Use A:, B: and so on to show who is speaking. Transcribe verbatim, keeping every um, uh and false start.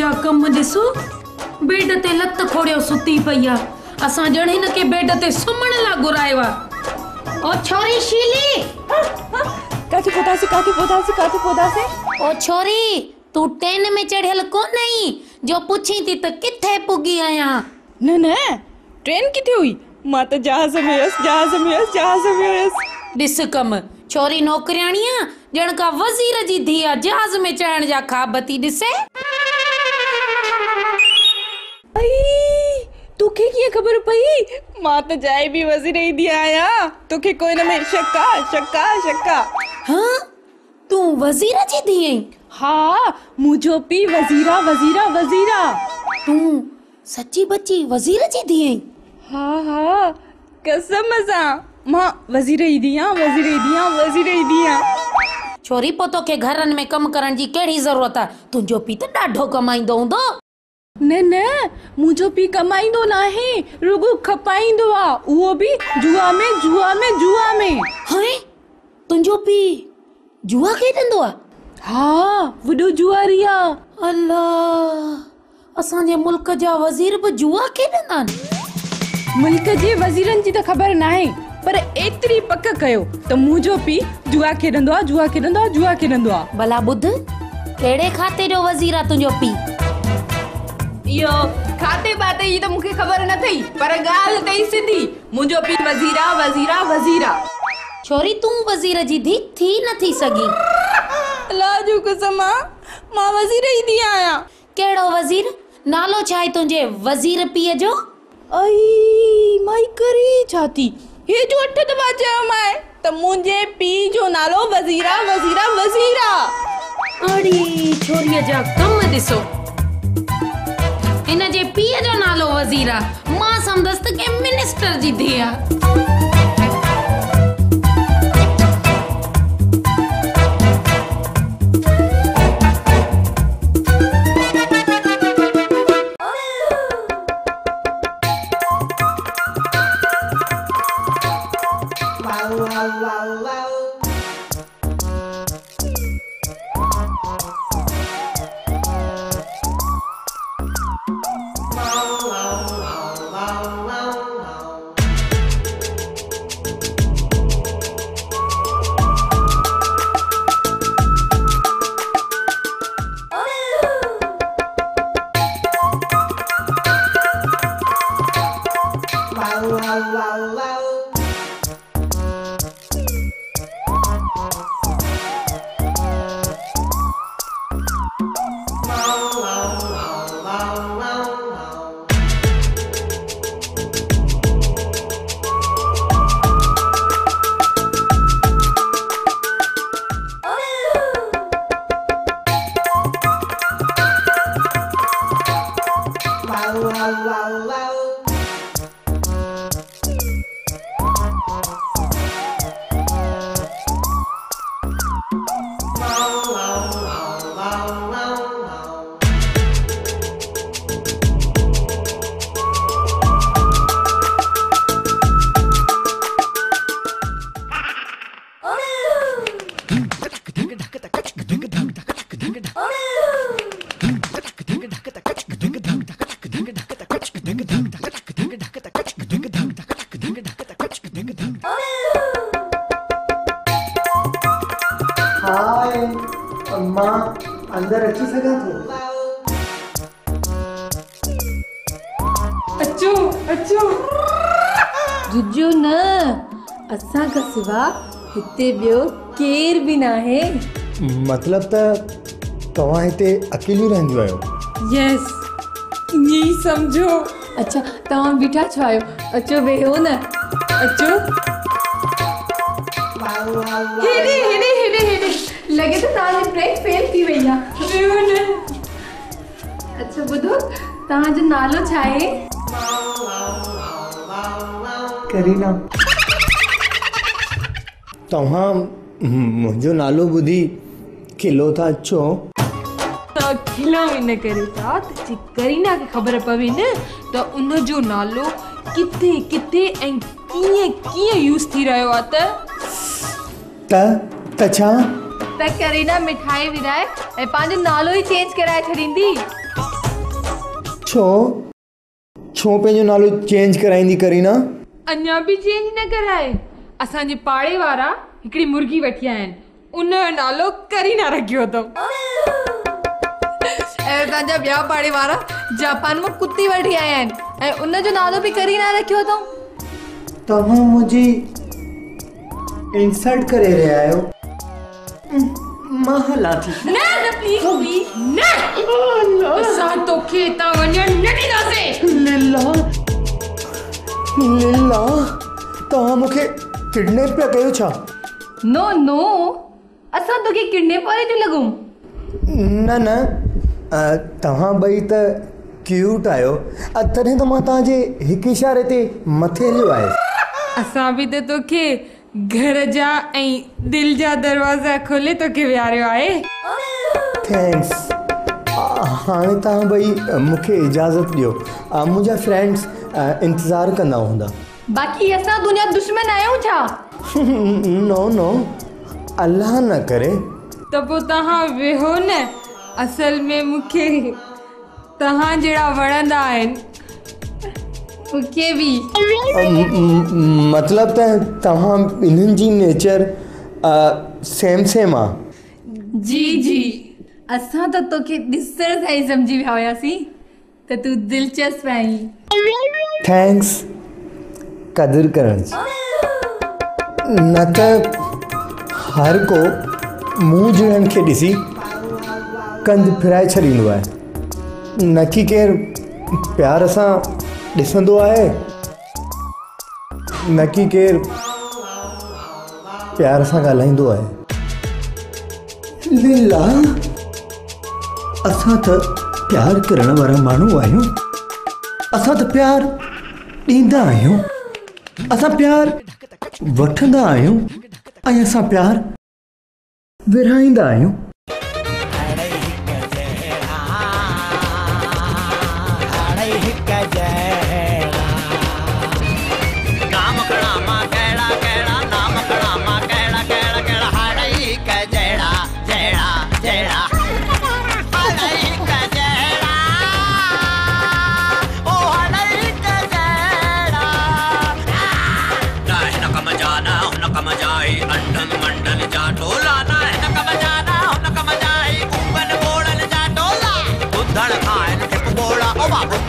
A: जा कम ॾिसो बेड ते लत खोड़ियो सुती पई आ असां ॼण हिन के बेड ते सुम्हण ला घुरायो आ ओ छोरी शीली
B: काथे पोदासी काथे पोदासी काथे पोदासी
A: ओ छोरी तू ट्रेन में चढ़ियल कोन आई जो पुछी थी त किथे पुगी आया
B: न न ट्रेन किथे हुई मां त जहाज में हुयसि जहाज में हुयसि जहाज में हुयसि
A: ॾिस कम छोरी नौकरियाणी आ ॼण का वज़ीर जी धी आ जहाज में चढ़ण जा ख़्वाब थी ॾिसे
B: तोखे कीअं ख़बर पई मां त जाए भी वज़ीर जी धी आहियां तोखे कोई न में शक्का शक्का शक्का
A: हाँ तू वज़ीर जी धी आई
B: हाँ मुझो पी वज़ीरा वज़ीरा वज़ीरा
A: तू सच्ची बच्ची वज़ीर जी धी आई
B: हाँ हाँ कसम सां मां वज़ीर जी धी आहियां वज़ीर जी धी आहियां वज़ीर जी धी आहियां
A: छोरी पोतो के घरन में कम करण जी केड़ी जरूरत आ तुंजो पी त ॾाढो कमाईंदो हूंदो
B: न न मुझो पी कमाईंदो नाहे रुगो खपाईंदो आ उहो भी जुआ में जुआ में जुआ में
A: हाय तुंजो पी जुआ खेडंदो आ
B: हाँ वडो जुआरी आ
A: अल्लाह असां जे मुल्क जा वज़ीर भी जुआ खेडंदा
B: मुल्क जे वज़ीरन जी त खबर नाहे पर एतरी पक कयो त मुझो पी जुआ खेडंदो आ जुआ खेडंदो आ जुआ खेडंदो आ
A: भला बुध केड़े खाते जो वज़ीर आ तुंजो पी
B: यो खाते बाते ई त मुखे खबर न थई पर गाल तई सिधी मुझो पी वज़ीरा वज़ीरा वज़ीरा
A: छोरी तू वज़ीर जी धी थी न थी सगी
B: अल्लाह जो कसम मां वज़ीर जी धी आया
A: केड़ो वज़ीर नालो छा है तुंजे वज़ीर पीए जो
B: आई माई करी छाती हे जो अठ दफा चयो मां त मुझे पी जो नालो वज़ीरा वज़ीरा वज़ीरा
A: अड़ी छोरीअ जा कम ॾिसो इन जे पीए जो नालो वज़ीरा मां समझस त के मिनिस्टर जी धी आ
C: हाय अम्मा अंदर अची सघां थो
B: अचो अचो जुजो न असां का सिवा हिते ॿियो केर भी ना है
C: मतलब त तव्हां हिते अकेली रहंदियूं आहियो
B: यस ये समझो अच्छा तव्हां बीठा छो आयो अचो वेहो न अचो हेडे हेडे हेडे हेडे लगे तो तव्हांजी ब्रेक फेल थी वई आहे वेहो न अच्छा ॿुधो तव्हांजो नालो छा आहे
C: करीना तव्हां मुंहिंजो नालो ॿुधी खिलो था अचो
B: त खिलो इन करे था त करीना खे ख़बर पवे न त उन जो नालो किथे किथे ऐं कीअं कीअं यूज़ थी रहियो आहे त
C: त त छा
B: त करीना मिठाई विराए ऐं पंहिंजो नालो ई चेंज कराए छॾींदी
C: छो छो पंहिंजो नालो चेंज कराईंदी करीना?
B: अञा बि चेंज न कराए। असांजे पाड़े वारा हिकिड़ी मुर्गी वठी आया आहिनि, उन जो नालो करीना रखियो अथऊं।
D: ऐं असांजा ॿिया पाड़े वारा जापान मां कुती वठी आया आहिनि ऐं उन जो नालो बि करीना रखियो अथऊं।
C: तव्हां मुंहिंजी इंसल्ट करे रहिया आहियो। मां हलां थी।
B: न न प्लीज प्लीज न, असां तोखे हितां वञण न ॾींदासीं।
C: लीला लीला तव्हां मूंखे किडनैप पिया कयो छा?
D: नो नो, असां तोखे किडनैप वारे थियूं लॻूं।
C: न न अ, तव्हां ॿई त क्यूट आहियो, अ, तॾहिं त मां तव्हांजे हिकु इशारे ते मथे हलियो आहे।
B: असां बि त तोखे घर जा ऐं दिलि जा दरवाज़ा खोले तोखे विहारियो आहे।
C: थैंक्स। हाणे तव्हां ॿई मूंखे इजाज़त ॾियो, अ, मुंहिंजा फ्रेंड्स इंतज़ारु कंदा हूंदा।
D: बाक़ी असां तुंहिंजा दुश्मन आहियूं छा?
C: नो नो, अल्लाह न करे।
B: त पोइ तव्हां वेहो न, असल में मूंखे तव्हां जहिड़ा वणंदा आहिनि, मूंखे बि।
C: मतिलब त तव्हां इन्हनि जी नेचर सेम सेम आहे।
D: जी जी, असां त तोखे ॾिसण सां ई सम्झी विया हुयासीं त तूं दिलचस्प आहीं।
C: थैंक्स क़दुरु करण जी। न त हर को मुंहुं जहिड़नि खे ॾिसी कंध फिराए छॾींदो आहे, न की केरु प्यार सां ॾिसंदो आहे, न की केरु प्यार सां ॻाल्हाईंदो आहे। लीला असां त प्यार करण वारा माण्हू आहियूं, असां त प्यार ॾींदा आहियूं, असां प्यार वठंदा आहियूं ऐं असां प्यार विरहाईंदा आहियूं।
E: Bye.